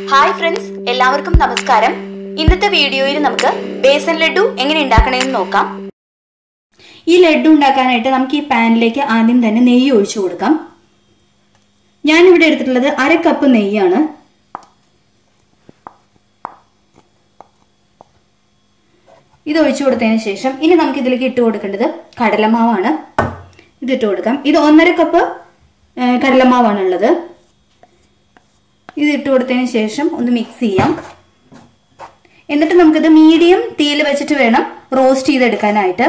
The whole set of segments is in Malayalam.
ഹായ് ഫ്രണ്ട്സ്, എല്ലാവർക്കും നമസ്കാരം. ഇന്നത്തെ വീഡിയോയിൽ നമുക്ക് ബേസൻ ലഡു എങ്ങനെ ഉണ്ടാക്കണമെന്ന് നോക്കാം. ഈ ലഡു ഉണ്ടാക്കാനായിട്ട് നമുക്ക് ഈ പാനിലേക്ക് ആദ്യം തന്നെ നെയ്യ് ഒഴിച്ചു കൊടുക്കാം. ഞാനിവിടെ എടുത്തിട്ടുള്ളത് 1/2 കപ്പ് നെയ്യാണ്. ഇത് ഒഴിച്ചു കൊടുത്തതിന് ശേഷം ഇനി നമുക്ക് ഇതിലേക്ക് ഇട്ട് കൊടുക്കേണ്ടത് കടലമാവാണ്. ഇത് ഇട്ട് കൊടുക്കാം. ഇത് 1/2 കപ്പ് കടലമാവാണ് ഉള്ളത്. ഇത് ഇട്ട് കൊടുത്തതിന് ശേഷം ഒന്ന് മിക്സ് ചെയ്യാം. എന്നിട്ട് നമുക്കിത് മീഡിയം തീയിൽ വെച്ചിട്ട് വേണം റോസ്റ്റ് ചെയ്തെടുക്കാനായിട്ട്.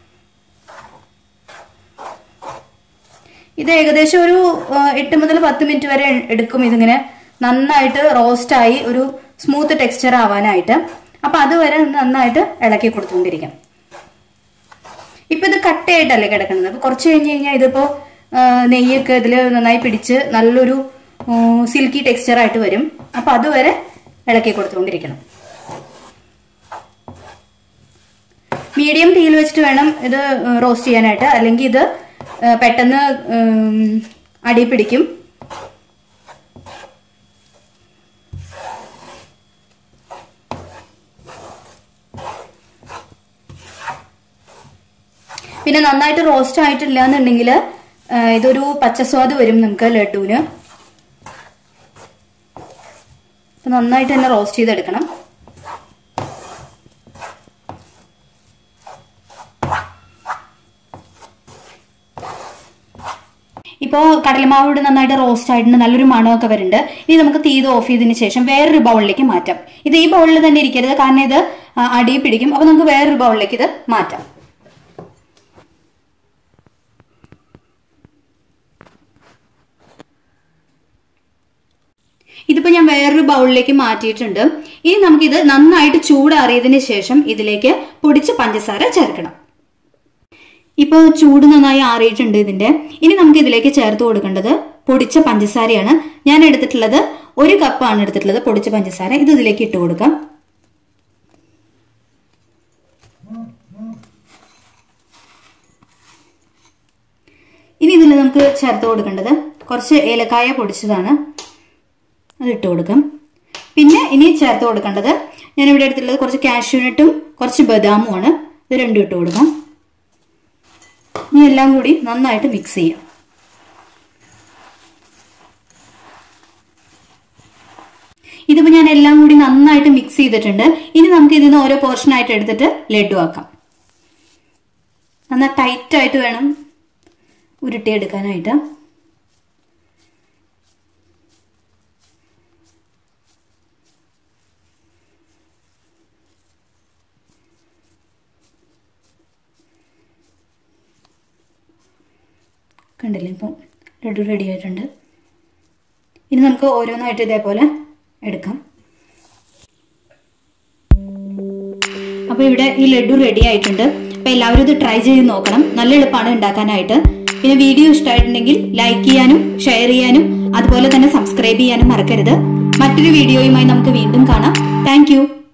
ഇത് ഏകദേശം ഒരു 8 മുതൽ 10 മിനിറ്റ് വരെ എടുക്കും ഇതിങ്ങനെ നന്നായിട്ട് റോസ്റ്റായി ഒരു സ്മൂത്ത് ടെക്സ്ചർ ആവാനായിട്ട്. അപ്പൊ അതുവരെ നന്നായിട്ട് ഇളക്കി കൊടുത്തുകൊണ്ടിരിക്കാം. ഇപ്പൊ ഇത് കട്ടയായിട്ടല്ലേ കിടക്കുന്നത്. അപ്പൊ കുറച്ച് കഴിഞ്ഞ് കഴിഞ്ഞാൽ ഇതിപ്പോ നെയ്യൊക്കെ ഇതിൽ നന്നായി പിടിച്ച് നല്ലൊരു സിൽക്കി ടെക്സ്ചർ ആയിട്ട് വരും. അപ്പൊ അതുവരെ ഇളക്കി കൊടുത്തുകൊണ്ടിരിക്കണം. മീഡിയം തീയിൽ വെച്ചിട്ട് വേണം ഇത് റോസ്റ്റ് ചെയ്യാനായിട്ട്, അല്ലെങ്കിൽ ഇത് പെട്ടെന്ന് അടി പിടിക്കും. പിന്നെ നന്നായിട്ട് റോസ്റ്റ് ആയിട്ടില്ല എന്നുണ്ടെങ്കിൽ ഇതൊരു പച്ചസ്വാദ് വരും നമുക്ക് ലഡുവിന്. നന്നായിട്ട് തന്നെ റോസ്റ്റ് ചെയ്തെടുക്കണം. ഇപ്പോൾ കടലമാവ് നന്നായിട്ട് റോസ്റ്റ് ആയിട്ടുണ്ട്, നല്ലൊരു മണമൊക്കെ വരുന്നുണ്ട്. ഇനി നമുക്ക് തീ ഓഫ് ചെയ്തതിന് ശേഷം വേറൊരു ബൗളിലേക്ക് മാറ്റാം. ഇത് ഈ ബൗളിൽ തന്നെ ഇരിക്കരുത്, കാരണം ഇത് അടി പിടിക്കും. അപ്പൊ നമുക്ക് വേറൊരു ബൗളിലേക്ക് ഇത് മാറ്റാം. ഇതിപ്പോ ഞാൻ വേറൊരു ബൗളിലേക്ക് മാറ്റിയിട്ടുണ്ട്. ഇനി നമുക്കിത് നന്നായിട്ട് ചൂടാറിയതിന് ശേഷം ഇതിലേക്ക് പൊടിച്ച പഞ്ചസാര ചേർക്കണം. ഇപ്പോൾ ചൂട് നന്നായി ആറിയിട്ടുണ്ട് ഇതിന്റെ. ഇനി നമുക്ക് ഇതിലേക്ക് ചേർത്ത് കൊടുക്കേണ്ടത് പൊടിച്ച പഞ്ചസാരയാണ്. ഞാൻ എടുത്തിട്ടുള്ളത് 1 കപ്പാണ് എടുത്തിട്ടുള്ളത് പൊടിച്ച പഞ്ചസാര. ഇത് ഇതിലേക്ക് ഇട്ട് കൊടുക്കാം. ഇനി ഇതിൽ നമുക്ക് ചേർത്ത് കൊടുക്കേണ്ടത് കുറച്ച് ഏലക്കായ പൊടിച്ചതാണ്. അത് ഇട്ട് കൊടുക്കാം. പിന്നെ ഇനി ചേർത്ത് കൊടുക്കേണ്ടത് ഞാനിവിടെ എടുത്തിട്ടുള്ളത് കുറച്ച് കാഷ്യൂനട്ടും കുറച്ച് ബദാമുമാണ്. ഇത് രണ്ടും ഇട്ട് കൊടുക്കാം. ഇനി എല്ലാം കൂടി നന്നായിട്ട് മിക്സ് ചെയ്യാം. ഇതിപ്പോ ഞാൻ എല്ലാം കൂടി നന്നായിട്ട് മിക്സ് ചെയ്തിട്ടുണ്ട്. ഇനി നമുക്ക് ഇതിന് ഓരോ പോർഷൻ ആയിട്ട് എടുത്തിട്ട് ലഡു ആക്കാം. നന്നായി ടൈറ്റ് ആയിട്ട് വേണം ഉരുട്ടിയെടുക്കാനായിട്ട്. കണ്ടില്ലേ, ഇപ്പം ലഡു റെഡി ആയിട്ടുണ്ട്. ഇനി നമുക്ക് ഓരോന്നായിട്ട് ഇതേപോലെ എടുക്കാം. അപ്പൊ ഇവിടെ ഈ ലഡു റെഡി ആയിട്ടുണ്ട്. അപ്പൊ എല്ലാവരും ഇത് ട്രൈ ചെയ്ത് നോക്കണം. നല്ല എളുപ്പമാണ് ഉണ്ടാക്കാനായിട്ട്. പിന്നെ വീഡിയോ ഇഷ്ടമായിട്ടുണ്ടെങ്കിൽ ലൈക്ക് ചെയ്യാനും ഷെയർ ചെയ്യാനും അതുപോലെ തന്നെ സബ്സ്ക്രൈബ് ചെയ്യാനും മറക്കരുത്. മറ്റൊരു വീഡിയോയുമായി നമുക്ക് വീണ്ടും കാണാം. താങ്ക്